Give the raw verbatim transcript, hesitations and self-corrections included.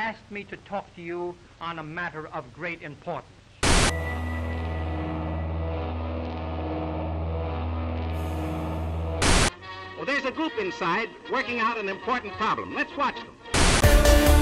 asked me to talk to you on a matter of great importance. Well, there's a group inside working out an important problem. Let's watch them.